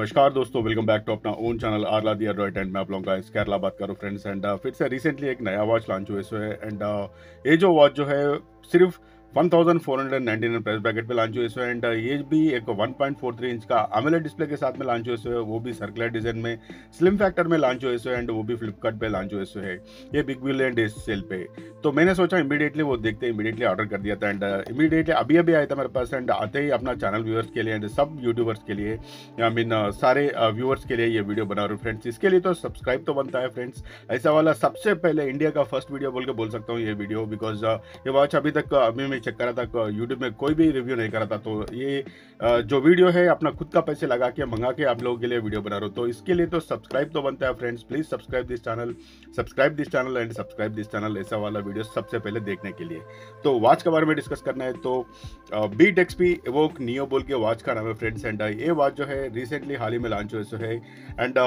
नमस्कार दोस्तों, welcome back to अपना ओन चैनल आरला दिया रॉयट एंड मैं आप लोगों का इस केरला बात करूँ फ्रेंड्स। एंड फिर से रिसेंटली एक नया वॉच लॉन्च हुआ है एंड ये जो वॉच जो है सिर्फ 1499 प्राइस ब्रैकेट पे लॉन्च हुआ है। एंड ये भी एक 1.43 इंच का AMOLED डिस्प्ले के साथ में लॉन्च हुआ है, वो भी सर्कुलर डिजाइन में स्लिम फैक्टर में लॉन्च हुआ है एंड वो भी फ्लिपकार्ट पे लॉन्च हुआ है ये बिग बिलियन डे सेल पे। तो मैंने सोचा इमीडिएटली वो देखते इमीडिएटली ऑर्डर कर दिया था एंड इमीडिएटली अभी अभी आया था मेरे पास। एंड आते ही अपना चैनल व्यूअर्स के लिए एंड सब यूट्यूबर्स के लिए आई मीन सारे व्यूअर्स के लिए ये वीडियो बना रहा हूँ फ्रेंड्स। इसके लिए तो सब्सक्राइब तो बनता है फ्रेंड्स, ऐसा वाला सबसे पहले इंडिया का फर्स्ट वीडियो बोल के बोल सकता हूँ ये वीडियो, बिकॉज ये वॉच अभी तक अभी मैं चेक करा था यूट्यूब में कोई भी रिव्यू नहीं करा था। तो ये जो वीडियो है अपना खुद का पैसे लगा के मंगा के आप लोगों के लिए वीडियो बना रहा हूँ, तो इसके लिए तो सब्सक्राइब तो बनता है friends. Please subscribe this channel and subscribe this channel, ऐसा वाला वीडियो सबसे पहले देखने के लिए। तो वॉच के बारे में डिस्कस करना है तो बीट एक्सपी एवोक नियो बोल के वॉच का नाम है फ्रेंड्स। एंड ये वॉच जो है रिसेंटली हाल ही में लॉन्च हुआ है एंड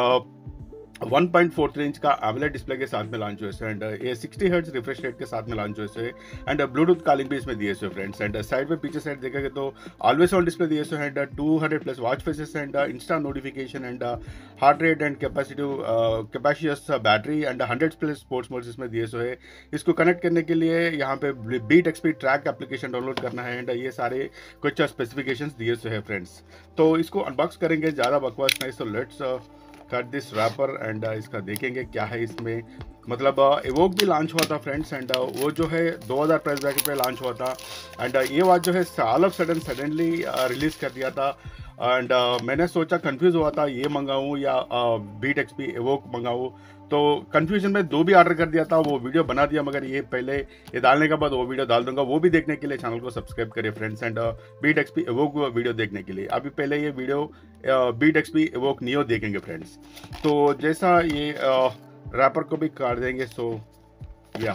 1.43 इंच का AMOLED डिस्प्ले के साथ में लॉन्च हुए एंड ये 60 हर्ट्ज रिफ्रेश रेट के साथ में लॉन्च हुए एंड ब्लूटूथ कॉलिंग भी इसमें दिए हुए फ्रेंड्स। एंड साइड में पीछे साइड देखेंगे तो ऑलवेज ऑन डिस्प्ले दिए हुए and 200 plus watch faces and insta notification and heart rate and capacious battery and 100 plus sports modes इसमें दिए हुए। इसको कनेक्ट करने के लिए यहाँ पे Beat XP track application download करना है एंड ये सारे कुछ स्पेसिफिकेशंस दिए हुए हैं फ्रेंड्स। तो इसको अनबॉक्स करेंगे, ज़्यादा बकवास नहीं, so let's cut this wrapper and इसका देखेंगे क्या है इसमें। मतलब एवोक भी लॉन्च हुआ था फ्रेंड्स एंड वो जो है 2000 प्राइस ब्रैकेट पे लॉन्च हुआ था एंड ये वॉच जो है ऑल ऑफ सडनली रिलीज कर दिया था। एंड मैंने सोचा कंफ्यूज हुआ था ये मंगाऊँ या बीट एक्सपी एवोक मंगाऊँ, तो कंफ्यूजन में दो भी ऑर्डर कर दिया था, वो वीडियो बना दिया, मगर ये पहले ये डालने के बाद वो वीडियो डाल दूंगा, वो भी देखने के लिए चैनल को सब्सक्राइब करिए friends. And beat XP Evoke video देखने के लिए अभी पहले ये video Beat XP evoke Neo देखेंगे फ्रेंड्स। तो जैसा ये रैपर को भी काट देंगे सो या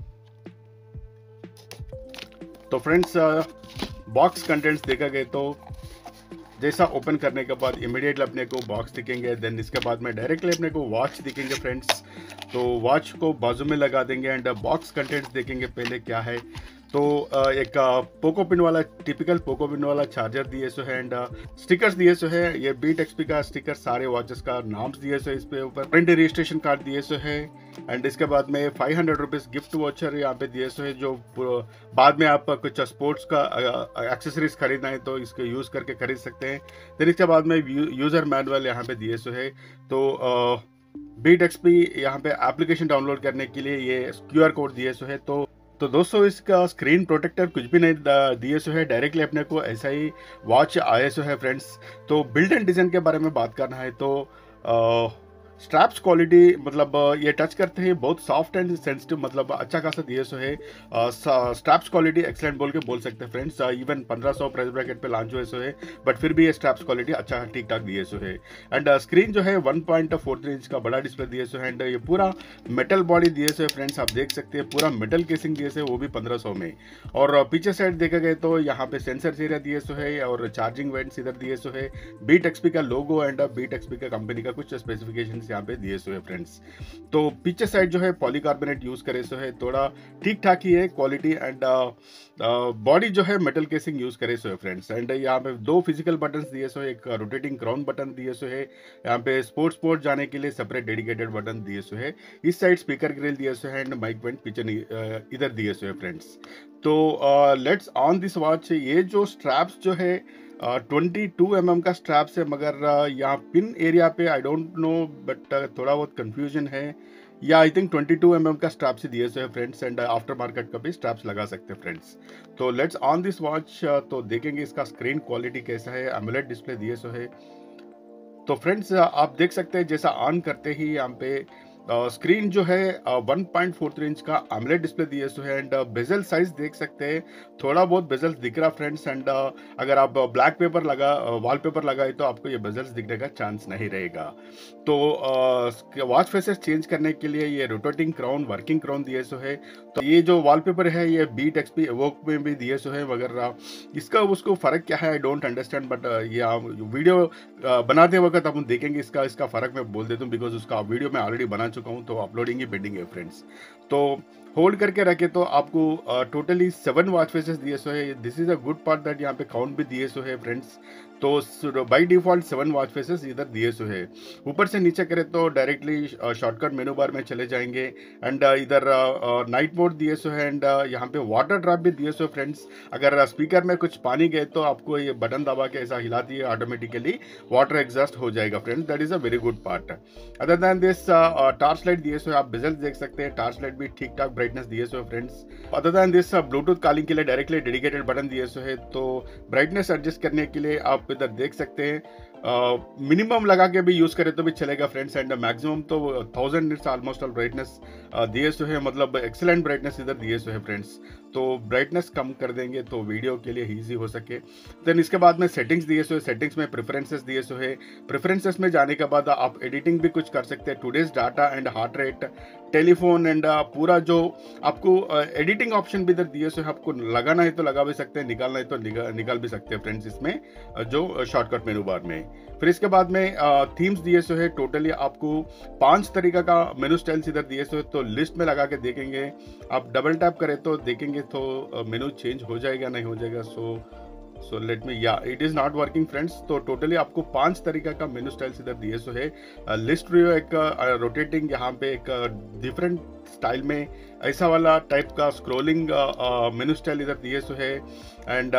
तो फ्रेंड्स बॉक्स कंटेंट्स देखा गए तो जैसा ओपन करने के बाद इमीडिएटली अपने को बॉक्स दिखेंगे, देन इसके बाद में डायरेक्टली अपने को वॉच दिखेंगे फ्रेंड्स। तो वॉच को बाजू में लगा देंगे एंड बॉक्स कंटेंट्स देखेंगे पहले क्या है। तो एक पोको पिन वाला टिपिकल पोको पिन वाला चार्जर दिए सो है एंड स्टिकर्स दिए सो है, ये बीट एक्सपी का स्टिकर सारे वॉचेस का नाम्स दिए सो है, इस पे ऊपर प्रिंट रजिस्ट्रेशन कार्ड दिए सो है एंड इसके बाद में 500 रुपीज़ गिफ्ट वॉचर यहाँ पे दिए सो है, जो बाद में आप कुछ स्पोर्ट्स का एक्सेसरीज खरीदना है तो इसको यूज़ करके खरीद सकते हैं। फिर इसके बाद में यूज़र मैनुअल यहाँ पे दिए सो है। तो बीट एक्सपी यहाँ पे एप्लीकेशन डाउनलोड करने के लिए ये QR कोड दिए सो है। तो दोस्तों इसका स्क्रीन प्रोटेक्टर कुछ भी नहीं दिए सो है, डायरेक्टली अपने को ऐसा ही वॉच आए सो है फ्रेंड्स। तो बिल्ड एंड डिज़ाइन के बारे में बात करना है तो स्ट्रैप्स क्वालिटी मतलब ये टच करते हैं बहुत सॉफ्ट एंड सेंसिटिव, मतलब अच्छा खासा दिए सो है। स्ट्रैप्स क्वालिटी एक्सलेंट बोल के बोल सकते हैं फ्रेंड्स। इवन 1500 प्राइस ब्रैकेट पे लॉन्च हुए सो है, बट फिर भी ये स्ट्रैप्स क्वालिटी अच्छा ठीक ठाक दिए सो है। एंड स्क्रीन जो है 1.43 इंच का बड़ा डिस्प्ले दिए सो है एंड ये पूरा मेटल बॉडी दिए सो है फ्रेंड्स, आप देख सकते हैं पूरा मेटल केसिंग दिए से, वो भी 1500 में। और पीछे साइड देखा गए तो यहाँ पे सेंसर एरिया दिए सो है और चार्जिंग वेंट्स इधर दिए सो है, बीट एक्सपी का लोगो एंड बीट एक्सपी का कंपनी का कुछ स्पेसिफिकेशन यहाँ पे दिए सो है फ्रेंड्स। तो पीछे साइड जो है पॉलीकार्बोनेट यूज करे सो है, थोड़ा ठीक ठाक ही है क्वालिटी एंड बॉडी जो है मेटल केसिंग यूज करे सो है फ्रेंड्स। एंड यहाँ पे दो फिजिकल बटन दिए सो है, एक रोटेटिंग क्राउन बटन दिए सो है, यहाँ पे स्पोर्ट्स मोड जाने के लिए सेपरेट डेडिकेटेड बटन दिए सो है, इस साइड स्पीकर ग्रिल दिए सो है एंड माइक वेंट पीछे इधर दिए सो है फ्रेंड्स। तो लेट्स ऑन दिस वॉच। ये जो स्ट्रैप्स जो है 22 mm का स्ट्रैप्स है, मगर यहाँ पिन एरिया पे आई डोंट नो बट थोड़ा बहुत कंफ्यूजन है, या आई थिंक 22 mm का स्ट्रैप्स ही दिए सो है फ्रेंड्स एंड आफ्टर मार्केट का भी स्ट्रैप्स लगा सकते हैं फ्रेंड्स। तो लेट्स ऑन दिस वॉच तो देखेंगे इसका स्क्रीन क्वालिटी कैसा है। AMOLED डिस्प्ले दिए सो है, तो फ्रेंड्स आप देख सकते हैं जैसा ऑन करते ही यहाँ पे स्क्रीन जो है 1.43 इंच का AMOLED डिस्प्ले दिए सो है एंड बेजल साइज देख सकते हैं, थोड़ा बहुत बेजल्स दिख रहा फ्रेंड्स। एंड अगर आप ब्लैक पेपर वॉलपेपर लगाए तो आपको ये बेजल्स दिखने का चांस नहीं रहेगा। तो वॉच फेसेस चेंज करने के लिए ये रोटेटिंग क्राउन वर्किंग क्राउन दिए सो है। तो ये जो वॉलपेपर है ये बीट एक्सपी एवोक में भी दिए सो है, मगर इसका उसको फ़र्क क्या है आई डोंट अंडरस्टैंड, बट ये वीडियो बनाते वक्त अपन देखेंगे इसका फ़र्क मैं बोल देता हूँ, बिकॉज उसका वीडियो मैं ऑलरेडी बना चुका हूँ, तो अपलोडिंग ही पेंडिंग है फ्रेंड्स। तो होल्ड करके रखे तो आपको टोटली 7 वॉच फेसेस दिए सो है। This is a good part that यहाँ पे काउंट भी दिए सो है फ्रेंड्स। तो बाय डिफॉल्ट 7 वॉच फेसेस इधर दिए सो है। ऊपर से नीचे करें तो डायरेक्टली शॉर्टकट मेनू बार में चले जाएंगे एंड इधर नाइट मोड दिए सो है एंड यहाँ पे वाटर ड्रॉप भी दिए सो फ्रेंड्स। अगर स्पीकर में कुछ पानी गए तो आपको ये बटन दबा के ऐसा हिलाती है, ऑटोमेटिकली वाटर एग्जॉस्ट हो जाएगा friends. That is a very good part. Other than this torch light दिए सो, आप बेजल्स देख सकते हैं, टॉर्च लाइट भी ठीक ठाक ब्राइटनेस दिए सो friends. Other than this Bluetooth calling के लिए डायरेक्टली डेडिकेटेड बटन दिए सो है। तो ब्राइटनेस एडजस्ट करने के लिए आप इधर देख सकते हैं, मिनिमम लगा के भी यूज करें तो भी चलेगा फ्रेंड्स एंड मैक्सिमम तो 1000 निट्स ऑलमोस्ट ऑल ब्राइटनेस दिए सो है, मतलब एक्सेलेंट ब्राइटनेस इधर दिए सो है फ्रेंड्स। तो ब्राइटनेस कम कर देंगे तो वीडियो के लिए ईजी हो सके। देन इसके बाद में सेटिंग्स दिए सो है, सेटिंग्स में प्रेफरेंसेस दिए सो है। प्रेफरेंसेस में जाने के बाद आप एडिटिंग भी कुछ कर सकते हैं, today's data and heart rate, telephone and पूरा जो आपको एडिटिंग ऑप्शन भी इधर दिए सो है। आपको लगाना है तो लगा भी सकते हैं, निकालना है तो निकाल भी सकते हैं फ्रेंड्स इसमें जो शॉर्टकट मेनू बार में। फिर इसके बाद में थीम्स दिए सो है। टोटली आपको 5 तरीका का मेनू स्टाइल्स इधर दिए सो है। तो लिस्ट में लगा के देखेंगे, आप डबल टैप करें तो देखेंगे तो मेनू चेंज हो जाएगा नहीं हो जाएगा। सो let me, yeah it is not working friends. तो टोटली आपको 5 तरीका का मेनू स्टाइल्स इधर दिए सो है। लिस्ट व्यू एक रोटेटिंग, यहाँ पे एक डिफरेंट स्टाइल में ऐसा वाला टाइप का स्क्रोलिंग मेनू स्टाइल इधर दिए सो है एंड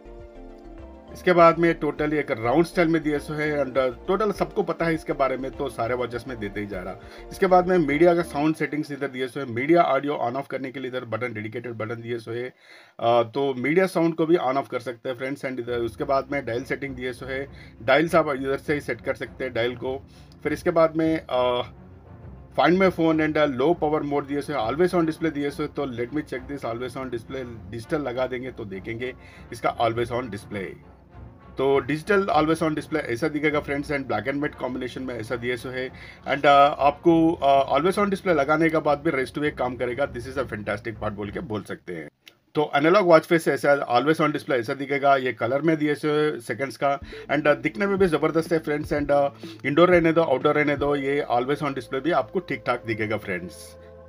इसके बाद में टोटली एक राउंड स्टाइल में दिए सो है एंड टोटल सबको पता है इसके बारे में, तो सारे वॉचेस में देते ही जा रहा। इसके बाद में मीडिया का साउंड सेटिंग्स इधर दिए सो है। मीडिया ऑडियो ऑन ऑफ करने के लिए इधर बटन, डेडिकेटेड बटन दिए सो है। तो मीडिया साउंड को भी ऑन ऑफ कर सकते हैं फ्रेंड्स एंड इधर उसके बाद में डायल सेटिंग दिए सो है। डायल्स आप इधर से ही सेट कर सकते हैं डायल को। फिर इसके बाद में find my phone and low power mode दिए सो है। ऑलवेज ऑन डिस्प्ले दिए सो है। तो let me check this always on display, digital लगा देंगे तो देखेंगे इसका ऑलवेज ऑन डिस्प्ले। तो डिजिटल ऑलवेज ऑन डिस्प्ले ऐसा दिखेगा friends and black and white combination में ऐसा दिए सो है एंड आपको ऑलवेज ऑन डिस्प्ले लगाने के बाद भी रेस्ट वे काम करेगा। This is a fantastic part बोल के बोल सकते हैं। तो एनालॉग वॉच फेस ऐसा ऑलवेज ऑन डिस्प्ले ऐसा दिखेगा, ये कलर में दिए सो सेकंड्स का एंड दिखने में भी ज़बरदस्त है फ्रेंड्स एंड इंडोर रहने दो आउटडोर रहने दो, ये ऑलवेज ऑन डिस्प्ले भी आपको ठीक ठाक दिखेगा फ्रेंड्स।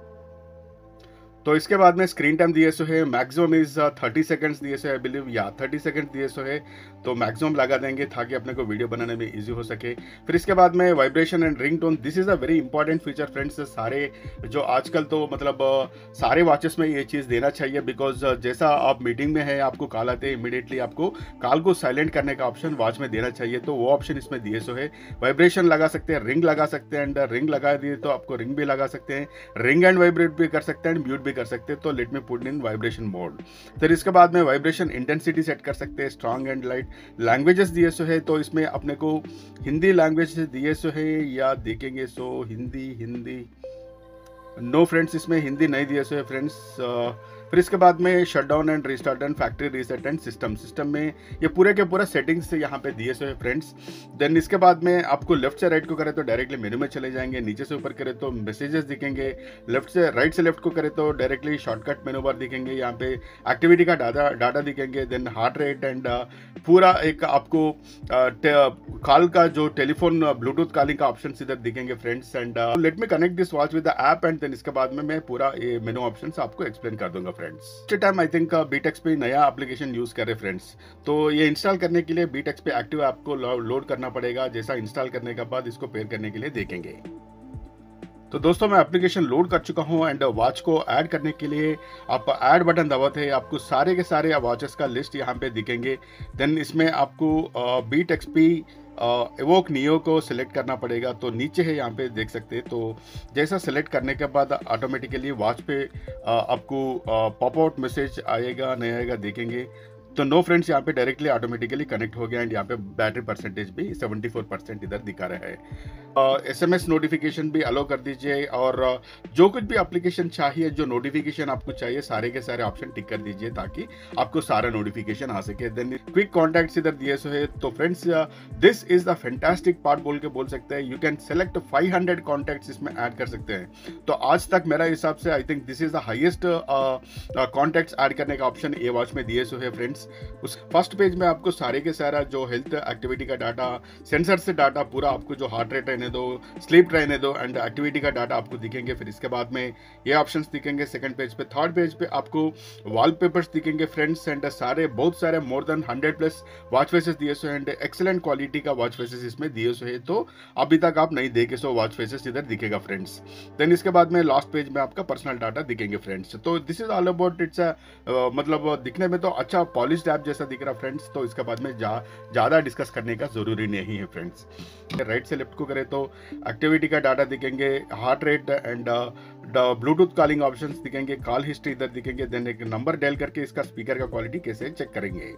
तो इसके बाद में स्क्रीन टाइम दिए सो है, मैक्सिमम इज 30 सेकंड्स दिए सो है, आई बिलीव, या 30 सेकंड दिए सो है। तो मैक्सिमम लगा देंगे ताकि अपने को वीडियो बनाने में इजी हो सके। फिर इसके बाद में vibration and ringtone, this is a very important feature friends. सारे जो आजकल तो मतलब सारे वॉचेस में ये चीज़ देना चाहिए, बिकॉज जैसा आप मीटिंग में है, आपको कॉल आते हैं, इमीडिएटली आपको कॉल को साइलेंट करने का ऑप्शन वॉच में देना चाहिए। तो वो ऑप्शन इसमें दिए सो है। वाइब्रेशन लगा सकते हैं, रिंग लगा सकते हैं एंड रिंग लगा दिए तो आपको रिंग भी लगा सकते हैं, रिंग एंड वाइब्रेट भी कर सकते हैं एंड म्यूट भी कर सकते हैं। तो let me put in vibration mode. फिर इसके बाद में वाइब्रेशन इंटेंसिटी सेट कर सकते हैं, स्ट्रॉन्ग एंड लाइट। लैंग्वेजेस दिए सो है, तो इसमें अपने को हिंदी लैंग्वेज दिए सो है, या देखेंगे सो हिंदी नो फ्रेंड्स, इसमें हिंदी नहीं दिए सो है फ्रेंड्स। फिर इसके बाद में shutdown and restart and factory reset and system में ये पूरे के पूरा सेटिंग्स यहाँ पे दिए सो है फ्रेंड्स। देन इसके बाद में आपको लेफ्ट से राइट को करें तो डायरेक्टली मेनू में चले जाएंगे, नीचे से ऊपर करें तो मैसेजेस दिखेंगे, लेफ्ट से राइट से लेफ्ट को करें तो डायरेक्टली शॉर्टकट मेनू बार दिखेंगे, यहाँ पे एक्टिविटी का डाटा दिखेंगे, देन हार्ट रेट एंड पूरा एक आपको कॉल का जो टेलीफोन ब्लूटूथ कॉलिंग का ऑप्शन इधर दिखेंगे friends and let me connect this watch with the app and then इसके बाद में मैं पूरा ये मेनू ऑप्शन आपको एक्सप्लेन कर दूंगा फ्रेंड्स। टाइम आई थिंक बीटेक्स पे नया एप्लीकेशन यूज कर रहे फ्रेंड्स, तो ये इंस्टॉल करने के लिए बीटेक्स पे एक्टिव ऐप को लोड करना पड़ेगा। जैसा इंस्टॉल करने के बाद इसको पेयर करने के लिए देखेंगे। तो दोस्तों मैं एप्लीकेशन लोड कर चुका हूं एंड वॉच को ऐड करने के लिए आप ऐड बटन दबाते हैं, आपको सारे के सारे वॉचेस का लिस्ट यहाँ पे दिखेंगे। देन इसमें आपको बीट एक्सपी एवोक नियो को सिलेक्ट करना पड़ेगा, तो नीचे है यहाँ पे देख सकते हैं। तो जैसा सिलेक्ट करने के बाद ऑटोमेटिकली वॉच पे आपको पॉप आउट मैसेज आएगा नहीं आएगा देखेंगे। तो नो फ्रेंड्स, यहाँ पे डायरेक्टली ऑटोमेटिकली कनेक्ट हो गया एंड यहाँ पे बैटरी परसेंटेज भी 74% इधर दिखा रहा है। SMS नोटिफिकेशन भी अलो कर दीजिए और जो कुछ भी एप्लीकेशन चाहिए, जो नोटिफिकेशन आपको चाहिए, सारे के सारे ऑप्शन टिक कर दीजिए ताकि आपको सारा नोटिफिकेशन आ सके। देन क्विक कॉन्टैक्ट्स इधर दिए सो है। तो friends this is the fantastic part बोल सकते हैं। यू कैन सेलेक्ट 500 कॉन्टैक्ट्स इसमें ऐड कर सकते हैं। तो आज तक मेरा हिसाब से I think this is the highest contacts add करने का ऑप्शन ये वॉच में दिए सो है फ्रेंड्स। उस फर्स्ट पेज में आपको सारे के सारा जो हेल्थ एक्टिविटी का डाटा, सेंसर से डाटा, पूरा आपको जो हार्ट रेट है रहने दो, स्लीप रहने दो एंड एक्टिविटी का डाटा आपको दिखेंगे। फिर इसके बाद में ये ऑप्शंस दिखेंगे सेकंड पेज पे। थर्ड पेज पे आपको वॉलपेपर्स दिखेंगे फ्रेंड्स एंड बहुत सारे मोर देन 100+ वॉच फेसेस दिए सो एंड एक्सेलेंट क्वालिटी का वॉच फेसेस इसमें दिए सो है, तो अभी तक आप नहीं देखे सो वॉच फेसेस इधर दिखेगा फ्रेंड्स। देन इसके बाद में लास्ट पेज में आपका पर्सनल डाटा दिखेंगे फ्रेंड्स। तो this is all about its मतलब दिखने में तो अच्छा पॉलिश्ड ऐप जैसा दिख रहा फ्रेंड्स। तो इसके बाद में ज़्यादा डिस्कस करने का जरूरी नहीं है फ्रेंड्स। राइट से लेफ्ट को करें तो एक्टिविटी का डाटा दिखेंगे, heart rate and Bluetooth calling options दिखेंगे, कॉल हिस्ट्री इधर दिखेंगे। देन एक नंबर डायल करके इसका स्पीकर का क्वालिटी कैसे चेक करेंगे।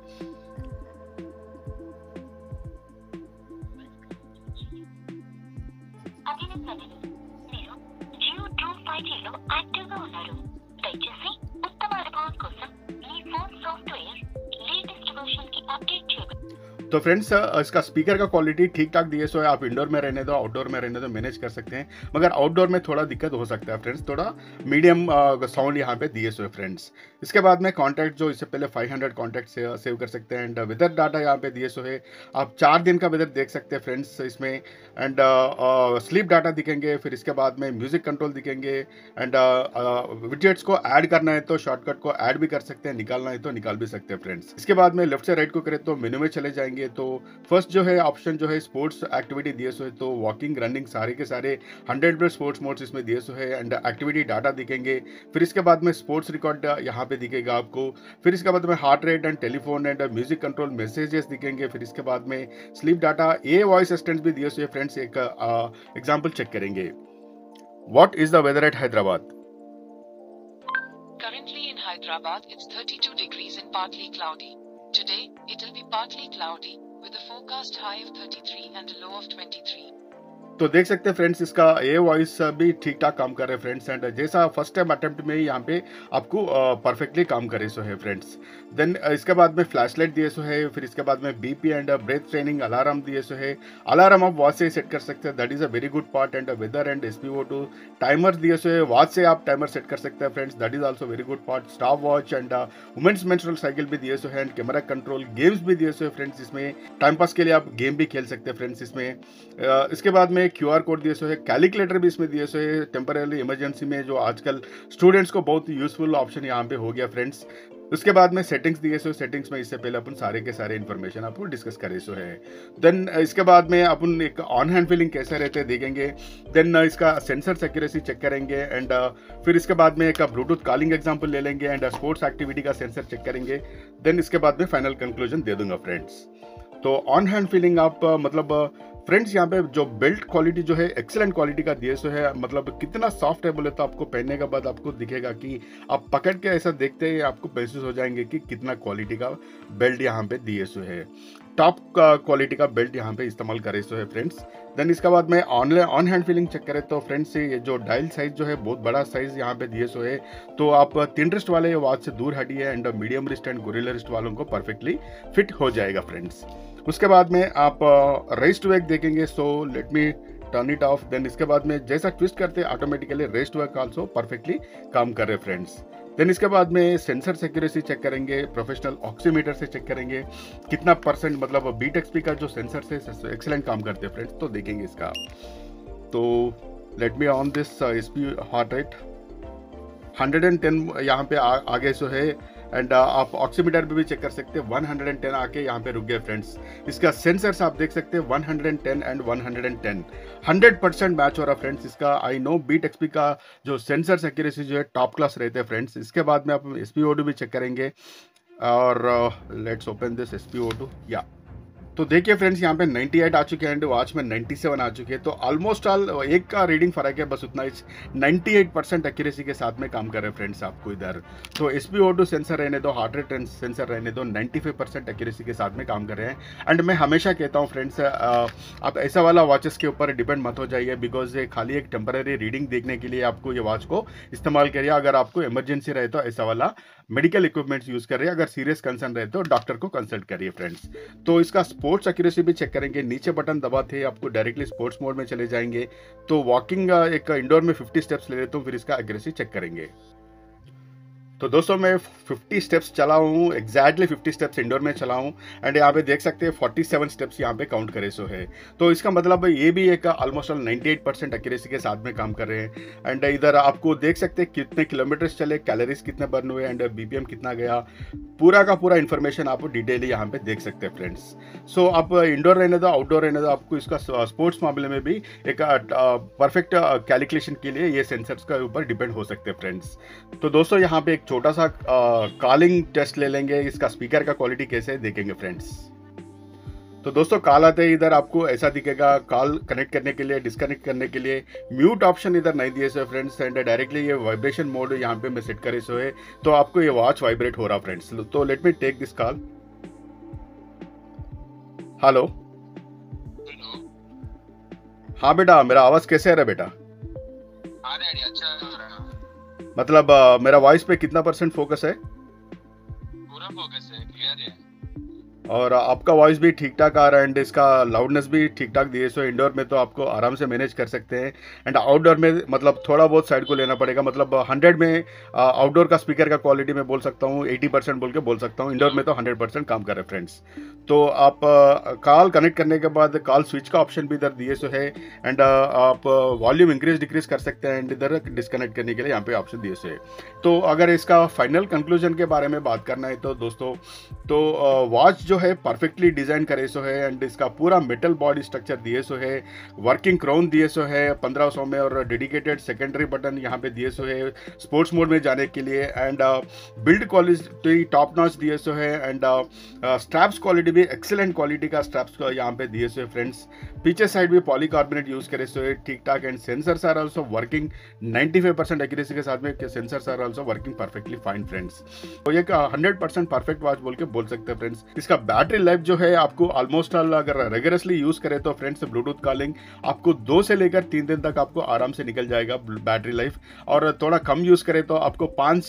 तो फ्रेंड्स इसका स्पीकर का क्वालिटी ठीक ठाक दिए सो है। आप इंडोर में रहने दो, आउटडोर में रहने दो, मैनेज कर सकते हैं, मगर आउटडोर में थोड़ा दिक्कत हो सकता है फ्रेंड्स। थोड़ा मीडियम साउंड यहाँ पे दिए सो है फ्रेंड्स। इसके बाद में कॉन्टैक्ट जो इससे पहले 500 कॉन्टैक्ट सेव कर सकते हैं एंड वेदर डाटा यहाँ पे दिए सो है। आप 4 दिन का वेदर देख सकते हैं फ्रेंड्स इसमें एंड स्लीप डाटा दिखेंगे। फिर इसके बाद में म्यूजिक कंट्रोल दिखेंगे एंड विजेट्स को ऐड करना है तो शॉर्टकट को ऐड भी कर सकते हैं, निकालना है तो निकाल भी सकते हैं फ्रेंड्स। इसके बाद में लेफ्ट से राइट को करें तो मेनू में चले जाएंगे। तो फर्स्ट जो है ऑप्शन जो है स्पोर्ट्स एक्टिविटी दिए सो है, तो वॉकिंग रनिंग सारे के सारे 100+ स्पोर्ट्स मोड्स इसमें दिए सो है एंड एक्टिविटी डाटा दिखेंगे। फिर इसके बाद में स्पोर्ट्स रिकॉर्ड यहाँ पे दिखेगा आपको। फिर इसके बाद में heart rate and telephone and music control messages दिखेंगे। फिर इसके बाद में स्लीप डाटा, ये वॉइस असिस्टेंट भी दिए सो है फ्रेंड्स। एक एग्जाम्पल चेक करेंगे। What is the weather at Hyderabad? Currently in Hyderabad, it's 32 degrees and partly cloudy. Today, it'll be partly cloudy, with a forecast high of 33 and a low of 23. तो देख सकते हैं फ्रेंड्स इसका ये voice भी ठीक ठाक काम कर रहे हैं फ्रेंड्स एंड जैसा फर्स्ट टाइम अटेम्प्ट में यहाँ पे आपको परफेक्टली काम करे सो है फ्रेंड्स। देन इसके बाद में फ्लैशलाइट दिए सो है। फिर इसके बाद में BP and breath training alarm दिए सो है। अलार्म आप वॉच से सेट कर सकते हैं, that is a very good part and weather and SpO2 timer दिए सो है, वॉच से आप टाइमर सेट कर सकते हैं friends, that is also very good part. Stopwatch and women's menstrual cycle भी दिए सो है एंड कैमरा कंट्रोल गेम्स भी दिए सो है फ्रेंड्स। इसमें टाइम पास के लिए आप गेम भी खेल सकते हैं फ्रेंड्स इसमें। इसके बाद में QR कोड दिए सो है, कैलकुलेटर भी इसमें दिए सो है टेम्पररी इमरजेंसी में, जो आजकल स्टूडेंट्स को बहुत यूजफुल ऑप्शन यहाँ पे हो गया फ्रेंड्स। उसके बाद में सेटिंग्स दिए सो, सेटिंग्स में इससे पहले अपन सारे के सारे इन्फॉर्मेशन आपको डिस्कस करे सो है। देन इसके बाद में अपन एक ऑन हैंड फीलिंग कैसे रहते हैं देखेंगे। देन इसका सेंसर एक्यूरेसी चेक करेंगे एंड फिर इसके बाद में एक ब्लूटूथ कॉलिंग एग्जांपल ले लेंगे एंड स्पोर्ट्स एक्टिविटी का सेंसर चेक करेंगे। देन इसके बाद में फाइनल कंक्लूजन दे दूंगा फ्रेंड्स। तो ऑन हैंड फीलिंग आप मतलब फ्रेंड्स यहाँ पे जो बेल्ट क्वालिटी जो है एक्सेलेंट क्वालिटी का दिए सो है, मतलब कितना सॉफ्ट है बोले तो आपको पहनने के बाद आपको दिखेगा कि आप पकड़ के ऐसा देखते हैं आपको महसूस हो जाएंगे कि कितना क्वालिटी का बेल्ट यहाँ पे दिए सो है। टॉप क्वालिटी का बेल्ट यहाँ पे इस्तेमाल करे सो है फ्रेंड्स। देन इसके बाद में ऑन हैंड फीलिंग चेक करें तो फ्रेंड्स ये जो डायल साइज जो है बहुत बड़ा साइज यहाँ पे दिए सो है, तो आप थिन रिस्ट वाले वॉच से दूर हटिए and medium wrist and gorilla wrist वालों को परफेक्टली फिट हो जाएगा फ्रेंड्स। उसके बाद में आप रेस्ट वेक देखेंगे, so let me turn it off. Then इसके बाद में जैसा ट्विस्ट करते हैं automatically wrist wake also perfectly काम कर रहे फ्रेंड्स। देन इसके बाद में सेंसर एक्यूरेसी चेक करेंगे, प्रोफेशनल ऑक्सीमीटर से चेक करेंगे कितना परसेंट, मतलब बीट एक्सपी का जो सेंसर से एक्सेलेंट काम करते हैं फ्रेंड्स, तो देखेंगे इसका। तो let me on this SP heart rate 110 यहाँ पे आगे सो है एंड आप ऑक्सीमीटर भी चेक कर सकते हैं। 110 आके यहाँ पे रुक गए फ्रेंड्स। इसका सेंसर्स आप देख सकते हैं 110 एंड 110 100% मैच हो रहा फ्रेंड्स इसका। आई नो बीट एक्सपी का जो सेंसर्स एक्यूरेसी जो है टॉप क्लास रहते हैं फ्रेंड्स। इसके बाद में आप SpO2 भी चेक करेंगे और लेट्स ओपन दिस SpO2 या। तो देखिए फ्रेंड्स यहाँ पे 98 आ चुके हैं एंड वॉच में 97 आ चुके हैं, तो ऑलमोस्ट ऑल एक का रीडिंग फर्क है बस उतना ही। 98% एक्यूरेसी के साथ में काम कर रहे हैं फ्रेंड्स आपको इधर। तो SpO2 सेंसर रहने दो, हार्ट रेट सेंसर रहने दो, 95% एक्यूरेसी के साथ में काम कर रहे हैं। एंड मैं हमेशा कहता हूँ फ्रेंड्स आप ऐसा वाला वॉचेस के ऊपर डिपेंड मत हो जाइए, बिकॉज ये खाली एक टेम्पररी रीडिंग देखने के लिए आपको ये वॉच को इस्तेमाल करिए। अगर आपको इमरजेंसी रहे तो ऐसा वाला मेडिकल इक्विपमेंट्स यूज करिए, अगर सीरियस कंसर्न रहे तो डॉक्टर को कंसल्ट करिए फ्रेंड्स। तो इसका स्पोर्ट्स एक्यूरेसी भी चेक करेंगे, नीचे बटन दबाते आपको डायरेक्टली स्पोर्ट्स मोड में चले जाएंगे। तो वॉकिंग एक इंडोर में 50 स्टेप्स ले लेते हूँ, फिर इसका एक्यूरेसी चेक करेंगे। तो दोस्तों मैं 50 स्टेप्स चला हूँ, एग्जैक्टली 50 स्टेप्स इंडोर में चला हूँ एंड यहाँ पे देख सकते हैं 47 स्टेप्स यहाँ पे काउंट करे सो है। तो इसका मतलब ये भी एक ऑलमोस्ट 98% एक्यूरेसी के साथ में काम कर रहे हैं। एंड इधर आपको देख सकते हैं कितने किलोमीटर्स चले, कैलोरीज कितने बर्न हुए एंड बीपीएम कितना गया, पूरा का पूरा इन्फॉर्मेशन आप डिटेल यहाँ पे देख सकते हैं फ्रेंड्स। सो आप इंडोर रहने दो आउटडोर रहने दो, आपको इसका स्पोर्ट्स मामले में भी एक परफेक्ट कैलकुलेशन के लिए ये सेंसर्स के ऊपर डिपेंड हो सकते हैं फ्रेंड्स। तो दोस्तों यहाँ पे एक छोटा सा कॉलिंग टेस्ट ले लेंगे, इसका स्पीकर का क्वालिटी कैसे है देखेंगे फ्रेंड्स। तो दोस्तों कॉल आते ही इधर आपको ऐसा दिखेगा, कॉल कनेक्ट करने के लिए, डिस्कनेक्ट करने के लिए म्यूट ऑप्शन इधर नहीं दिए सो फ्रेंड्स एंड डायरेक्टली ये वाइब्रेशन मोड यहाँ पे मैं सेट करे सो है, तो आपको ये वॉच वाइब्रेट हो रहा फ्रेंड्स। तो let me take this call. Hello, हाँ बेटा, मेरा आवाज कैसे आ रहा है बेटा? हाँ डैडी, अच्छा आ रहा। मतलब मेरा वॉइस पे कितना % फोकस है? पूरा फोकस है, क्लियर है। और आपका वॉइस भी ठीक ठाक आ रहा है एंड इसका लाउडनेस भी ठीक ठाक दिए। सो इंडोर में तो आपको आराम से मैनेज कर सकते हैं एंड आउटडोर में मतलब थोड़ा बहुत साइड को लेना पड़ेगा। मतलब 100 में आउटडोर का स्पीकर का क्वालिटी में बोल सकता हूँ 80% बोल के बोल सकता हूँ, इंडोर में तो 100% काम कर रहे फ्रेंड्स। तो आप कॉल कनेक्ट करने के बाद कॉल स्विच का ऑप्शन भी इधर दिए सो है एंड आप वॉल्यूम इंक्रीज डिक्रीज कर सकते हैं एंड इधर डिस्कनेक्ट करने के लिए यहाँ पे ऑप्शन दिए सो है। तो अगर इसका फाइनल कंक्लूजन के बारे में बात करना है तो दोस्तों, तो वॉच जो है परफेक्टली डिजाइन करे सो है एंड इसका पूरा मेटल बॉडी स्ट्रक्चर दिए सो है, वर्किंग क्राउन दिए सो है 1500 में और डेडिकेटेड सेकेंडरी बटन यहाँ पे दिए सो है स्पोर्ट्स मोड में जाने के लिए and build quality top notch दिए सो है एंड स्ट्रैप्स क्वालिटी भी एक्सेलेंट क्वालिटी का स्ट्रैप्स यहाँ पे दिए सो है फ्रेंड्स। पीछे साइड भी पॉलीकार्बोनेट यूज करे सो है ठीक ठाक and sensors are also working 95% accuracy के साथ में sensors are also working perfectly fine friends. तो ये 100% परफेक्ट वॉच बोल के बोल सकते हैं फ्रेंड्स। इसका बैटरी लाइफ जो है आपको ऑलमोस्ट अगर रेगुलसली यूज करें तो फ्रेंड्स ब्लूटूथ कॉलिंग आपको 2 से लेकर 3 दिन तक आपको आराम से निकल जाएगा बैटरी लाइफ, और थोड़ा कम यूज करें तो आपको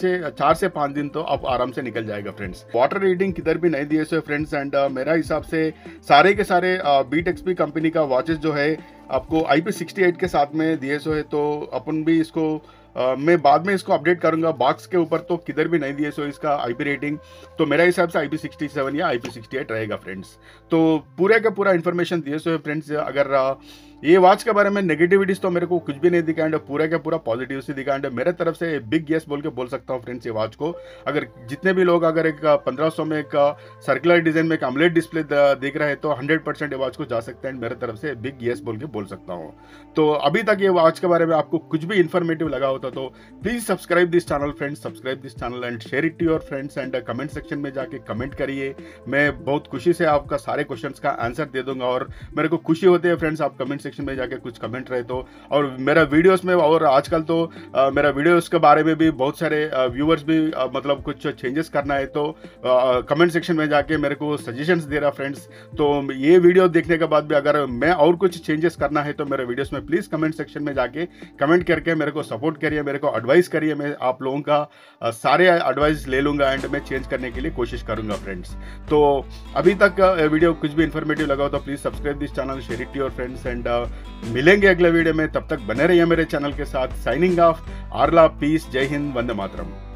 4 से 5 दिन तो आप आराम से निकल जाएगा फ्रेंड्स। वाटर रीडिंग किधर भी नहीं दिए सो फ्रेंड्स एंड मेरा हिसाब से सारे के सारे बीट एक्सपी कंपनी का वॉचेस जो है आपको IP68 के साथ में दिए सो है। तो अपन भी इसको मैं बाद में इसको अपडेट करूंगा। बॉक्स के ऊपर तो किधर भी नहीं दिए सो इसका IP रेटिंग, तो मेरा हिसाब से IP67 या IP68 रहेगा फ्रेंड्स। तो पूरे का पूरा इन्फॉर्मेशन दिए सो है फ्रेंड्स। अगर ये वॉच के बारे में नेगेटिविटीज तो मेरे को कुछ भी नहीं दिखा एंड पूरा का पूरा पॉजिटिव से दिखा एंड मेरे तरफ से बिग यस बोल के बोल सकता हूँ फ्रेंड्स। ये वॉच को अगर जितने भी लोग अगर एक 1500 में एक सर्कुलर डिजाइन में एक AMOLED डिस्प्ले देख रहे हैं तो 100% ये वॉच को जा सकते हैं एंड मेरे तरफ से बिग यस बोल के बोल सकता हूँ। तो अभी तक ये वॉच के बारे में आपको कुछ भी इन्फॉर्मेटिव लगा होता तो please subscribe this channel friends, subscribe this channel and share it to your friends and comment section में जाके कमेंट करिए। मैं बहुत खुशी से आपका सारे क्वेश्चंस का आंसर दे दूंगा और मेरे को खुशी होती है फ्रेंड्स आप कमेंट सेक्शन में जाके कुछ कमेंट रहे तो। और मेरा वीडियोस में और आजकल तो मेरा वीडियोस के बारे में भी बहुत सारे व्यूअर्स भी मतलब कुछ चेंजेस करना है तो कमेंट सेक्शन में जाके मेरे को सजेशंस दे रहा फ्रेंड्स। तो ये वीडियो देखने के बाद भी अगर मैं और कुछ चेंजेस करना है तो मेरे वीडियोस में प्लीज कमेंट सेक्शन में जाके कमेंट करके मेरे को सपोर्ट करिए, मेरे को एडवाइस करिए। मैं आप लोगों का सारे एडवाइस ले लूंगा एंड मैं चेंज करने के लिए कोशिश करूंगा फ्रेंड्स। तो अभी तक वीडियो कुछ भी इन्फॉर्मेटिव लगा हो तो please subscribe this channel, share it to your friends and मिलेंगे अगले वीडियो में। तब तक बने रहिए मेरे चैनल के साथ। साइनिंग ऑफ, आरला, पीस, जय हिंद, वंदे मातरम।